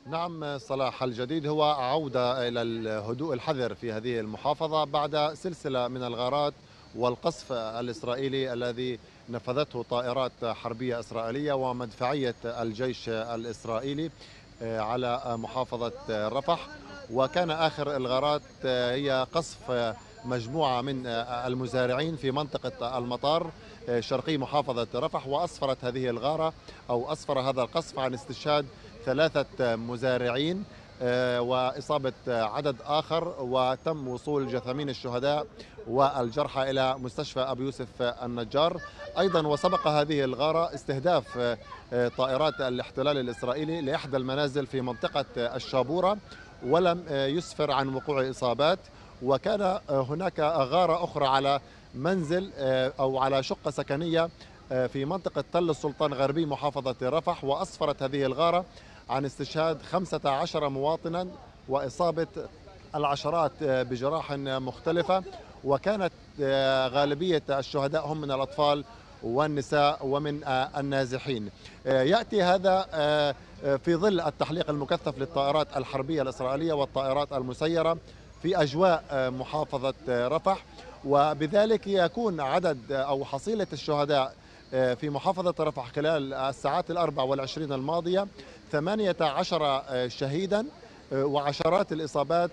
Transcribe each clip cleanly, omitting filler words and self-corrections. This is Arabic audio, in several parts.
نعم، صلاح، الجديد هو عودة إلى الهدوء الحذر في هذه المحافظة بعد سلسلة من الغارات والقصف الإسرائيلي الذي نفذته طائرات حربية إسرائيلية ومدفعية الجيش الإسرائيلي على محافظة رفح. وكان آخر الغارات هي قصف مجموعة من المزارعين في منطقة المطار شرقي محافظة رفح، وأسفرت هذه الغارة أو أسفر هذا القصف عن استشهاد ثلاثة مزارعين وإصابة عدد آخر، وتم وصول جثامين الشهداء والجرحى إلى مستشفى أبو يوسف النجار. أيضا وسبق هذه الغارة استهداف طائرات الاحتلال الإسرائيلي لإحدى المنازل في منطقة الشابورة، ولم يسفر عن وقوع إصابات. وكان هناك غارة أخرى على منزل أو على شقة سكنية في منطقة تل السلطان غربي محافظة رفح، وأسفرت هذه الغارة عن استشهاد 15 مواطنا وإصابة العشرات بجراح مختلفة. وكانت غالبية الشهداء هم من الأطفال والنساء ومن النازحين. يأتي هذا في ظل التحليق المكثف للطائرات الحربية الإسرائيلية والطائرات المسيرة في أجواء محافظة رفح، وبذلك يكون عدد أو حصيلة الشهداء في محافظة رفح خلال الساعات ال24 الماضية 18 شهيدا، وعشرات الإصابات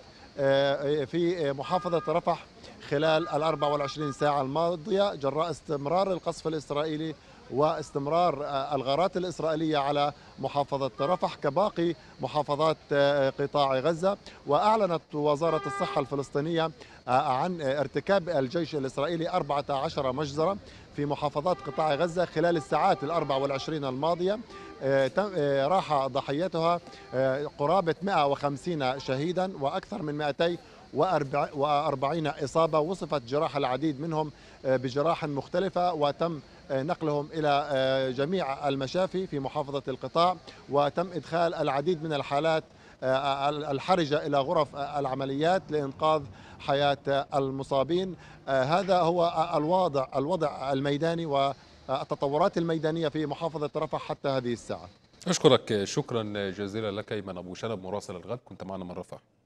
في محافظة رفح خلال ال24 ساعة الماضية جراء استمرار القصف الإسرائيلي واستمرار الغارات الإسرائيلية على محافظة رفح كباقي محافظات قطاع غزة. وأعلنت وزارة الصحة الفلسطينية عن ارتكاب الجيش الإسرائيلي 14 مجزرة في محافظات قطاع غزة خلال الساعات ال24 الماضية. راح ضحيتها قرابة 150 شهيدا وأكثر من 240 إصابة. وصفت جراح العديد منهم بجراح مختلفة، وتم نقلهم إلى جميع المشافي في محافظة القطاع، وتم إدخال العديد من الحالات الحرجة إلى غرف العمليات لإنقاذ حياة المصابين. هذا هو الوضع الميداني والتطورات الميدانية في محافظة رفح حتى هذه الساعة. أشكرك شكرا جزيلا لك أيمن أبو شنب مراسل الغد، كنت معنا من رفح.